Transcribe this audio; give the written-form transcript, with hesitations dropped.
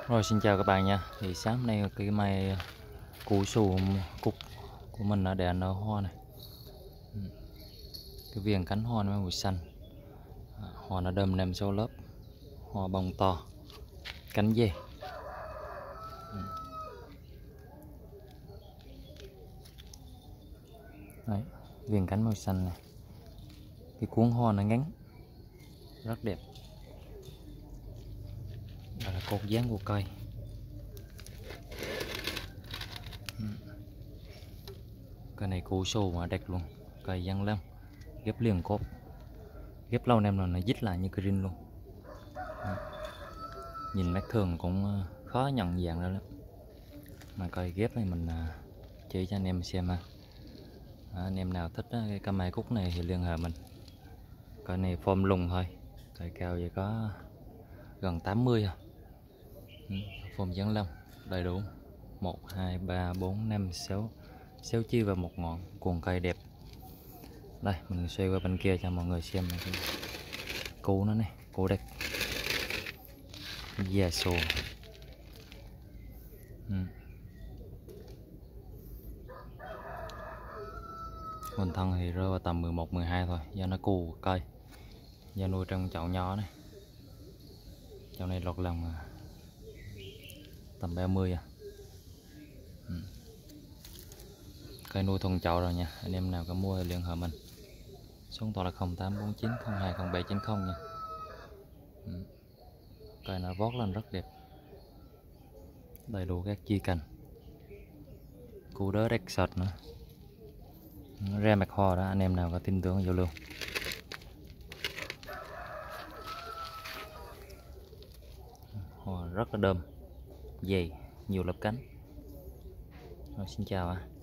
Rồi xin chào các bạn nha. Thì sáng hôm nay cái mai củ sù cúc của mình đã đẻ nở hoa này. Cái viền cánh hoa nó màu xanh. Hoa nó đơm nêm số lớp. Hoa bông to. Cánh dê. Đấy, viền cánh màu xanh này. Cái cuốn hoa nó ngắn. Rất đẹp. Đây là cột dáng của cây. Cây này củ sù mà đẹp luôn, cây dang lắm, ghép liền cốt, ghép lâu năm rồi nó dít lại như cái rin luôn. Nhìn mắt thường cũng khó nhận dạng ra lắm, mà cây ghép này mình chỉ cho anh em xem ha. Anh em nào thích cái cây mai cúc này thì liên hệ mình. Cây này form lùng thôi, cây cao vậy có gần 80 à. Form dáng lông đầy đủ 1 2 3 4 5 6 6 chi và một ngọn, cuồng cây đẹp. Đây mình xoay qua bên kia cho mọi người xem này. Củ nó này, củ đẹp, già sồ. Mình thân thì rơi vào tầm 11 12 thôi, do nó cù cây, do nuôi trong chậu nhỏ này. Chậu này lọt lòng tầm 30 à. Cây nuôi thuần chậu rồi nha, anh em nào có mua thì liên hệ mình. Số điện thoại là 0849 020790 nha. Cây nó vót lên rất đẹp, đầy đủ các chi cành, củ đớ đẹp sạch nữa. Nó ra mặt hoa đó, anh em nào có tin tưởng vô luôn. Hoa rất là đơm, dày, nhiều lớp cánh. Rồi, xin chào ạ.